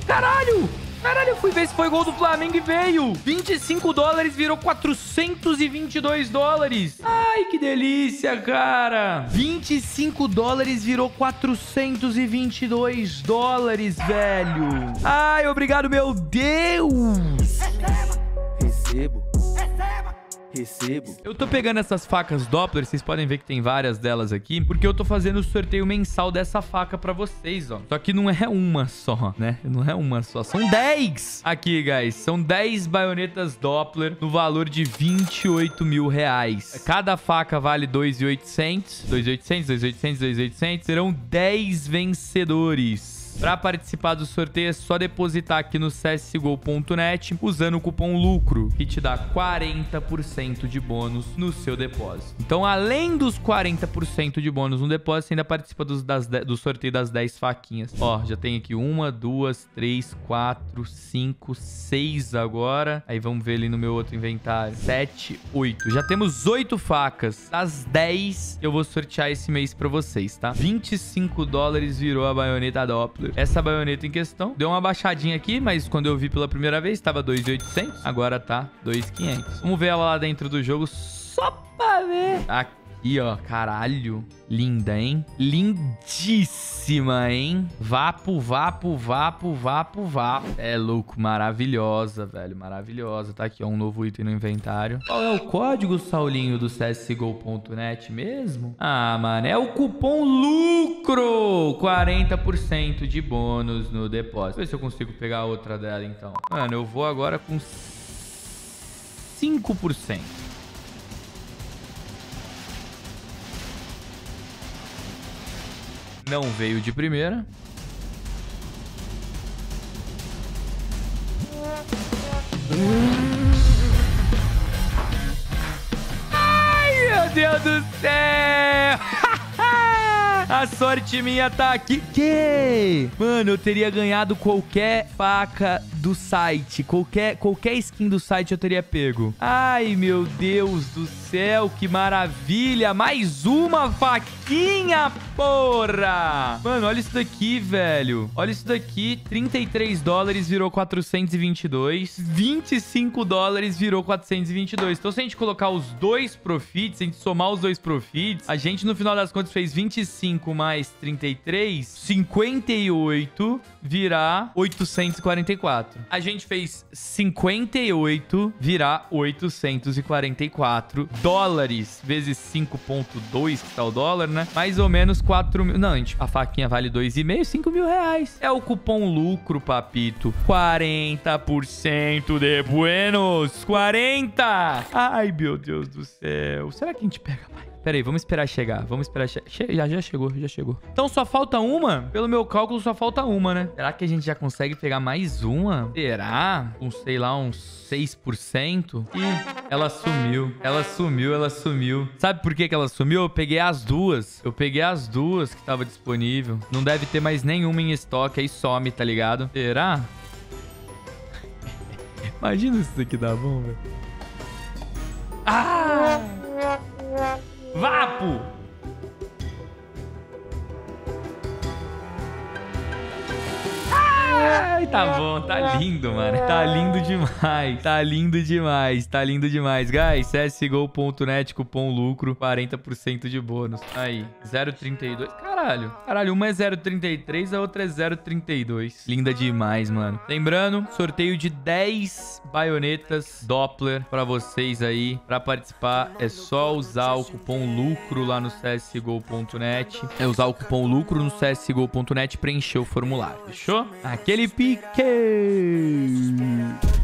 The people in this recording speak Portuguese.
Caralho! Caralho, eu fui ver se foi gol do Flamengo e veio. 25 dólares virou 422 dólares. Ai, que delícia, cara. 25 dólares virou 422 dólares, velho. Ai, obrigado, meu Deus. Recebo. Eu tô pegando essas facas Doppler, vocês podem ver que tem várias delas aqui, porque eu tô fazendo o sorteio mensal dessa faca pra vocês, ó. Só que não é uma só, né? Não é uma só, são 10 aqui, guys. São 10 baionetas Doppler no valor de 28 mil reais. Cada faca vale 2.800, 2.800, 2.800, 2.800. Serão 10 vencedores. Para participar do sorteio é só depositar aqui no csgo.net usando o cupom LUCRO, que te dá 40% de bônus no seu depósito. Então, além dos 40% de bônus no depósito, você ainda participa do sorteio das 10 faquinhas. Ó, já tem aqui 1, 2, 3, 4, 5, 6 agora. Aí vamos ver ali no meu outro inventário. 7, 8. Já temos 8 facas. Das 10 eu vou sortear esse mês para vocês, tá? 25 dólares virou a baioneta Doppler. Essa baioneta em questão deu uma baixadinha aqui, mas quando eu vi pela primeira vez estava 2.800, agora tá 2.500. Vamos ver ela lá dentro do jogo só pra ver. Aqui, ó, caralho. Linda, hein? Lindíssima, hein? Vapo, vapo, vapo, vapo, vapo. É louco, maravilhosa, velho, maravilhosa. Tá aqui, ó, um novo item no inventário. Qual é o código, Saulinho, do csgo.net mesmo? Ah, mano, é o cupom LUCRO. 40% de bônus no depósito. Deixa eu ver se eu consigo pegar outra dela, então. Mano, eu vou agora com 5%. Não veio de primeira. Ai, meu Deus do céu! A sorte minha tá aqui. Que? Mano, eu teria ganhado qualquer faca do site. Qualquer skin do site eu teria pego. Ai, meu Deus do céu, que maravilha. Mais uma faquinha, porra. Mano, olha isso daqui, velho. Olha isso daqui. 33 dólares virou 422. 25 dólares virou 422. Então, se a gente colocar os dois profits, se a gente somar os dois profits, a gente, no final das contas, fez 25 mais 33, 58 virar 844. A gente fez 58 virar 844 dólares vezes 5,2 que tá o dólar, né? Mais ou menos 4 mil. Não, gente, a faquinha vale 2,5, 5 mil reais. É o cupom LUCRO, papito. 40% de buenos. 40! Ai, meu Deus do céu. Será que a gente pega mais? Pera aí, vamos esperar chegar. Vamos esperar chegar. Já chegou, já chegou. Então só falta uma? Pelo meu cálculo, só falta uma, né? Será que a gente já consegue pegar mais uma? Será? Sei lá, uns 6%? Ih, ela sumiu. Ela sumiu, ela sumiu. Sabe por que ela sumiu? Eu peguei as duas. Eu peguei as duas que tava disponível. Não deve ter mais nenhuma em estoque. Aí some, tá ligado? Será? Imagina se isso aqui dá bom, velho. Ah! Vapo! Ai, tá bom, tá lindo, mano. Tá lindo demais. Tá lindo demais. Tá lindo demais. Guys, csgo.net, cupom LUCRO, 40% de bônus. Aí, 0,32. Caralho, uma é 0,33, a outra é 0,32. Linda demais, mano. Lembrando, sorteio de 10 baionetas Doppler pra vocês aí. Pra participar, é só usar o cupom LUCRO lá no csgo.net. É usar o cupom LUCRO no csgo.net e preencher o formulário. Fechou? Aquele pique!